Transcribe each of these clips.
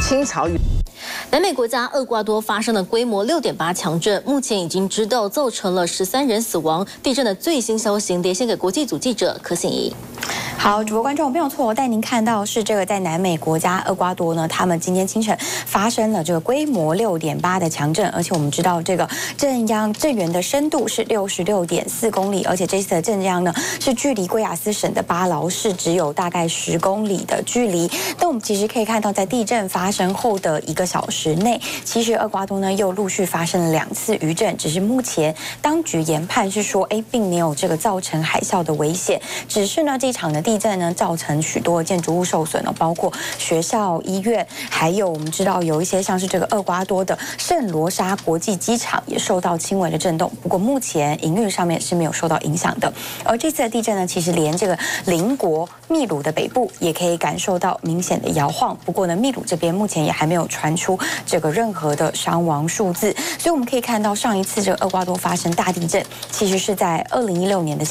清朝。 南美国家厄瓜多发生了规模6.8强震，目前已经知道造成了13人死亡。地震的最新消息连线给国际组记者柯信怡。 好，主播观众没有错，我带您看到是这个在南美国家厄瓜多呢，他们今天清晨发生了这个规模6.8的强震，而且我们知道这个震源的深度是66.4公里，而且这次的震央呢是距离圭亚斯省的巴劳市只有大概10公里的距离。那我们其实可以看到，在地震发生后的1个小时内，其实厄瓜多呢又陆续发生了2次余震，只是目前当局研判是说，并没有这个造成海啸的危险，只是呢这场的地震呢造成许多建筑物受损了，包括学校、医院，还有我们知道有一些像是这个厄瓜多的圣罗莎国际机场也受到轻微的震动，不过目前营运上面是没有受到影响的。而这次的地震呢，其实连这个邻国秘鲁的北部也可以感受到明显的摇晃，不过呢，秘鲁这边目前也还没有传出这个任何的伤亡数字，所以我们可以看到上一次这个厄瓜多发生大地震，其实是在2016年的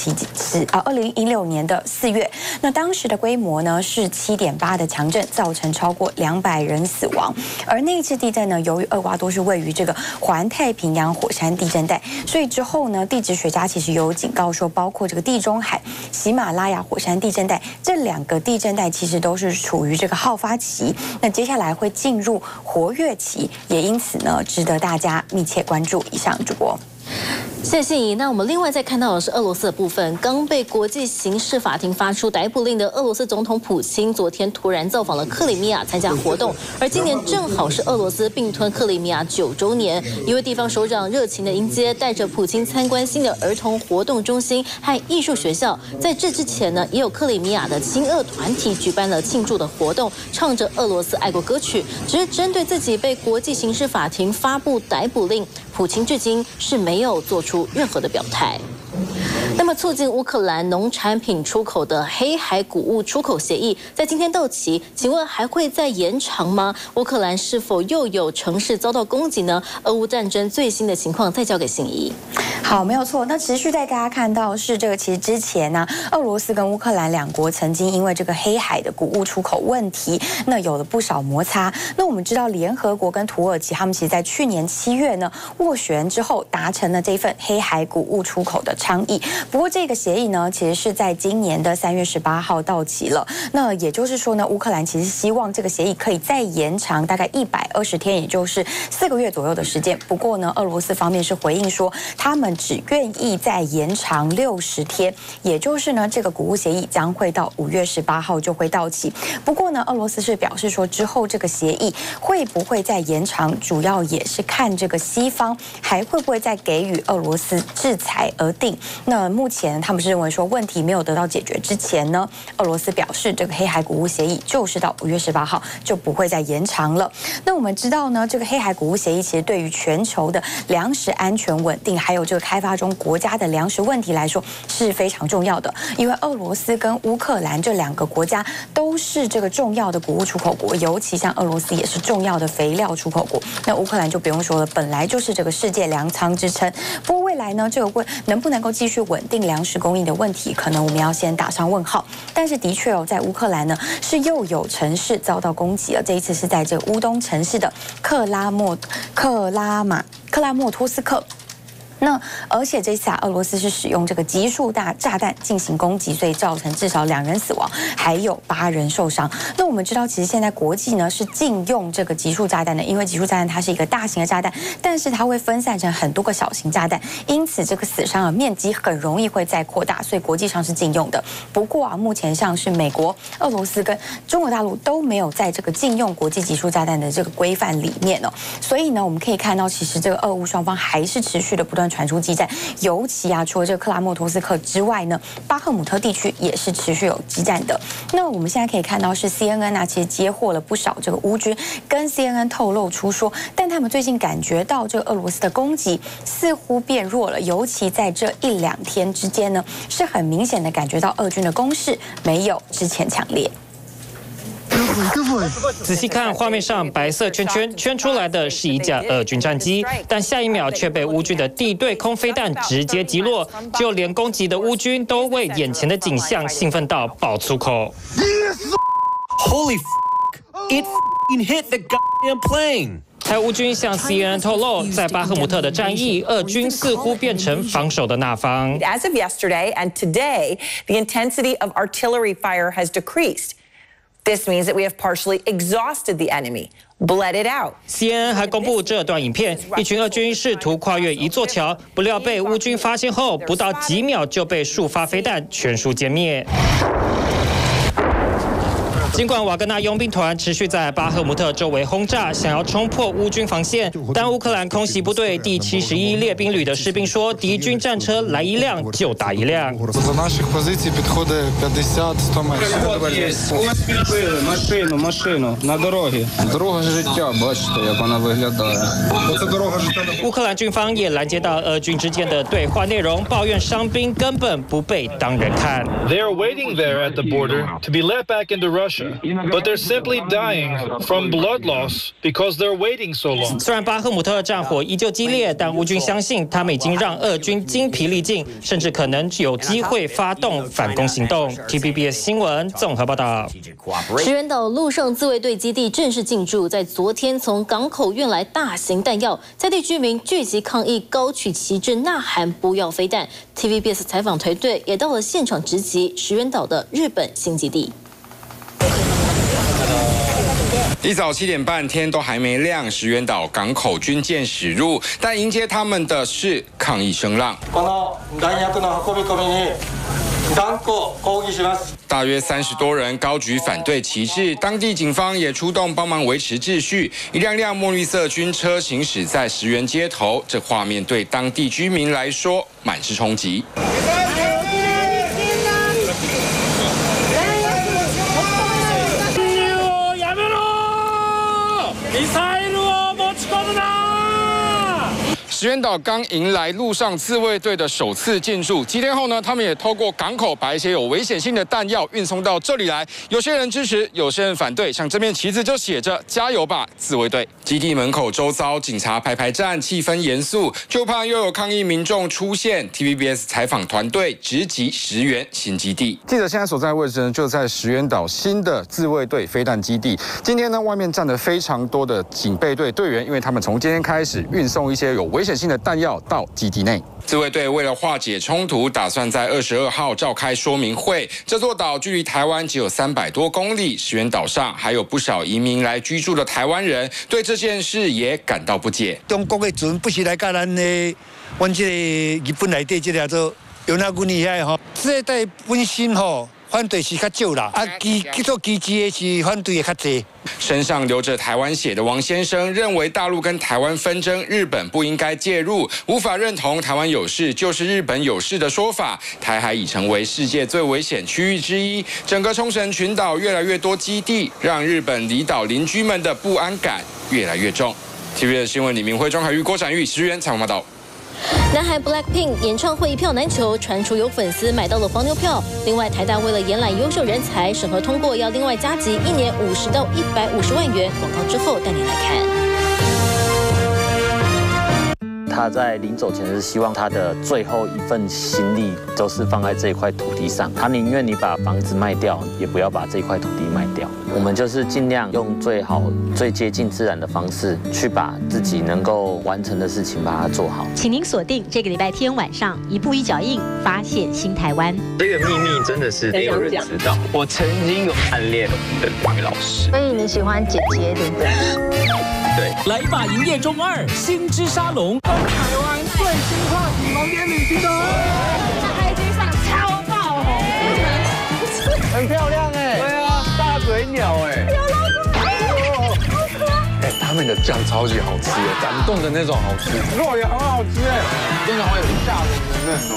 2016年的4月。那当时的规模呢是7.8的强震，造成超过200人死亡。而那一次地震呢，由于厄瓜多是位于这个环太平洋火山地震带，所以之后呢，地质学家其实有警告说，包括这个地中海、喜马拉雅火山地震带这2个地震带其实都是处于这个好发期，那接下来会进入活跃期，也因此呢，值得大家密切关注。以上主播。 谢谢信怡。那我们另外再看到的是俄罗斯的部分，刚被国际刑事法庭发出逮捕令的俄罗斯总统普京，昨天突然造访了克里米亚参加活动，而今年正好是俄罗斯并吞克里米亚9周年。一位地方首长热情的迎接，带着普京参观新的儿童活动中心和艺术学校。在这之前呢，也有克里米亚的亲俄团体举办了庆祝的活动，唱着俄罗斯爱国歌曲。只是针对自己被国际刑事法庭发布逮捕令，普京至今是没有做出任何的表态。那么，促进乌克兰农产品出口的黑海谷物出口协议在今天到期，请问还会再延长吗？乌克兰是否又有城市遭到攻击呢？俄乌战争最新的情况再交给信怡。 好，没有错。那持续带大家看到是这个，其实之前呢，俄罗斯跟乌克兰2国曾经因为这个黑海的谷物出口问题，那有了不少摩擦。那我们知道，联合国跟土耳其他们其实在去年7月呢斡旋之后，达成了这份黑海谷物出口的倡议。不过这个协议呢，其实是在今年的3月18号到期了。那也就是说呢，乌克兰其实希望这个协议可以再延长大概120天，也就是4个月左右的时间。不过呢，俄罗斯方面是回应说，他们只愿意再延长60天，也就是呢，这个谷物协议将会到5月18号就会到期。不过呢，俄罗斯是表示说，之后这个协议会不会再延长，主要也是看这个西方还会不会再给予俄罗斯制裁而定。那目前他们是认为说，问题没有得到解决之前呢，俄罗斯表示这个黑海谷物协议就是到5月18号就不会再延长了。那我们知道呢，这个黑海谷物协议其实对于全球的粮食安全稳定，还有这个开发中国家的粮食问题来说是非常重要的。因为俄罗斯跟乌克兰这2个国家都是这个重要的谷物出口国，尤其像俄罗斯也是重要的肥料出口国。那乌克兰就不用说了，本来就是这个世界粮仓之称。不过未来呢，这个能不能够继续稳定粮食供应的问题，可能我们要先打上问号。但是的确在乌克兰呢，是又有城市遭到攻击了。这一次是在这个乌东城市的克拉莫托斯克。那而且这次俄罗斯是使用这个集束炸弹进行攻击，所以造成至少2人死亡，还有8人受伤。那我们知道，其实现在国际呢是禁用这个集束炸弹的，因为集束炸弹它是一个大型的炸弹，但是它会分散成很多个小型炸弹，因此这个死伤的面积很容易会再扩大，所以国际上是禁用的。不过目前像是美国、俄罗斯跟中国大陆都没有在这个禁用国际集束炸弹的这个规范里面哦，所以呢，我们可以看到，其实这个俄乌双方还是持续的不断传出激战，尤其除了这个克拉莫托斯克之外呢，巴赫姆特地区也是持续有激战的。那我们现在可以看到是 CNN 其实接获了不少这个乌军，跟 CNN 透露出说，但他们最近感觉到这个俄罗斯的攻击似乎变弱了，尤其在这1-2天之间呢，是很明显的感觉到俄军的攻势没有之前强烈。 仔细看画面上白色圈圈，圈出来的是一架俄军战机，但下一秒却被乌军的地对空飞弹直接击落，就连攻击的乌军都为眼前的景象兴奋到爆粗口。 Holy It hit the goddamn plane. 台乌军向 CNN 透露，在巴赫姆特的战役，俄军似乎变成防守的那方。 As of yesterday and today, the intensity of artillery fire has decreased. This means that we have partially exhausted the enemy, bled it out. CNN 还公布这段影片，一群俄军试图跨越一座桥，不料被乌军发现后，不到几秒就被数发飞弹全数歼灭。尽管瓦格纳佣兵团持续在巴赫姆特周围轰炸，想要冲破乌军防线，但乌克兰空袭部队第71列兵旅的士兵说，敌军战车来一辆就打一辆。 До наших позицій підходить 50-100 метрів. Машину на дорогі. Дорога життя, бачите, як вона виглядає. Оце дорога життя. 乌克兰军方也拦截到俄军之间的对话内容，抱怨伤兵根本不被当人看。 They are waiting there at the border to be let back into Russia, but they're simply dying from blood loss because they're waiting so long. 虽然巴赫姆特战火依旧激烈，但乌军相信他们已经让俄军精疲力尽，甚至可能有机会发动反攻行动。TVBS 新闻综合报道。 石垣岛陆上自卫队基地正式进驻，在昨天从港口运来大型弹药，在地居民聚集抗议，高举旗帜呐喊不要飞弹。TVBS 采访团队也到了现场直击石垣岛的日本新基地。 一早7点半，天都还没亮，石垣岛港口军舰驶入，但迎接他们的是抗议声浪。大约30多人高举反对旗帜，当地警方也出动帮忙维持秩序。一辆辆墨绿色军车行驶在石垣街头，这画面对当地居民来说满是冲击。 石垣岛刚迎来陆上自卫队的首次进驻，几天后呢，他们也透过港口把一些有危险性的弹药运送到这里来。有些人支持，有些人反对。像这面旗子就写着“加油吧，自卫队”。基地门口周遭警察排站，气氛严肃，就怕又有抗议民众出现。TVBS 采访团队直击石垣新基地。记者现在所在的位置呢，就在石垣岛新的自卫队飞弹基地。今天呢，外面站了非常多的警备队队员，因为他们从今天开始运送一些有危险性的弹药到基地内。自卫队为了化解冲突，打算在22号召开说明会。这座岛距离台湾只有300多公里，石垣岛上还有不少移民来居住的台湾人，对这件事也感到不解。 中国的船不是来甲咱的，阮这个日本内底这个做有那军遐吼，自卫队本身吼。 反对是较少啦，做基地的是反对的较多。 身上流着台湾血的王先生认为，大陆跟台湾纷争，日本不应该介入，无法认同台湾有事就是日本有事的说法。台海已成为世界最危险区域之一，整个冲绳群岛越来越多基地，让日本离岛邻居们的不安感越来越重。TVBS 新闻李明辉、庄凯玉、郭展玉、石原采访报道。 南韩 BLACKPINK 演唱会一票难求，传出有粉丝买到了黄牛票。另外，台大为了延揽优秀人才，审核通过要另外加急1年50到150万元。广告之后带你来看。 他在临走前是希望他的最后一份心力都是放在这一块土地上，他宁愿你把房子卖掉，也不要把这块土地卖掉。我们就是尽量用最好、最接近自然的方式，去把自己能够完成的事情把它做好。 请您锁定这个礼拜天晚上《一步一脚印》，发现新台湾。 这个秘密真的是没有人知道。我曾经有暗恋我的女老师， 所以你喜欢姐姐，对不对？ 对， 来吧！营业中2星之沙龙， 台湾最新化体盲点旅行团， 在 IG 上超爆红， 很漂亮哎，对啊，大嘴鸟哎， 有老公，好可爱。 哎，他们的酱超级好吃哎，感动的那种好吃， 肉也很好吃哎，真的好有吓人的嫩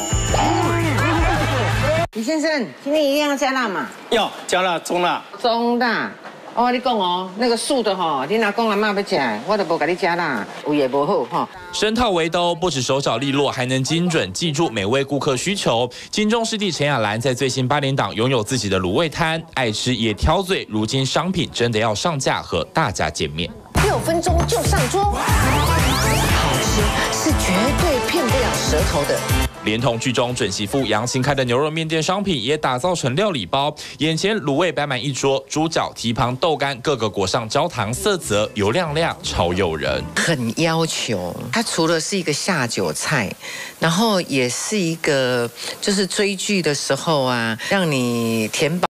哦。 李先生，今天一定要加辣嘛？ 要加辣，中辣， 中辣。 我跟你讲哦，那个素的哈，你阿公阿妈要吃，我都不给你加啦，胃也不好哈。 身套围兜，不止手脚利落，还能精准记住每位顾客需求。金钟师弟陈雅兰在最新8点档拥有自己的卤味摊，爱吃也挑嘴。如今商品真的要上架和大家见面 ，6分钟就上桌，好吃是绝对骗不了舌头的。 连同剧中准媳妇杨琴开的牛肉面店商品也打造成料理包，眼前卤味摆满一桌，猪脚、蹄膀、豆干各个裹上焦糖色泽，油亮亮，超诱人。 很要求，它除了是一个下酒菜，然后也是一个就是追剧的时候啊，让你填饱。